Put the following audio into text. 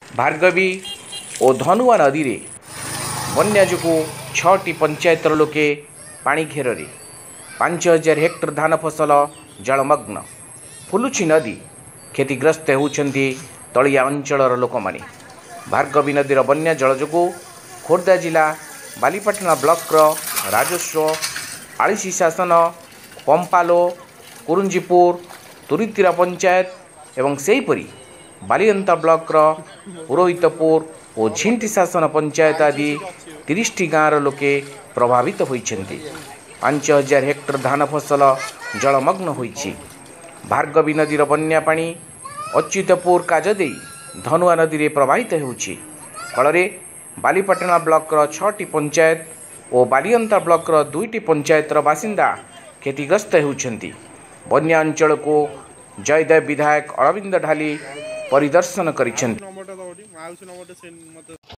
भार्गवी और धनुआ नदी रे बन्या जो 6टी पंचायतर लोके पानी घेर 5000 हेक्टर धान फसल जलमग्न फुलुची नदी क्षतिग्रस्त होती तलिया अंचल लोक माने। भार्गवी नदीर बन्या जल जो खोर्धा जिला बालीपाटना ब्लॉक राजस्व आलिसी शासन पंपालो कुरुंजीपुर तुरीतीरा पंचायत एवं सेहीपरी बालियंता ब्लॉक पुरोहितपुर और झिंटी शासन पंचायत आदि 30टी गाँवर लोके प्रभावित होइछन्ति। 5000 हेक्टर धान फसल जलमग्न होइछि। भार्गवी नदीर बन्या पानी अच्युतपुर काजदे धनुआ नदी रे प्रवाहित होउछि। फलरे बालीपाटना ब्लॉक 6टी पंचायत और बालियंता ब्लॉक 2टी पंचायतर बासिंदा क्षतिग्रस्त होउछन्ति। बन्या अंचल को जयदेव विधायक अरविंद ढाली परिदर्शन करिछन्ति।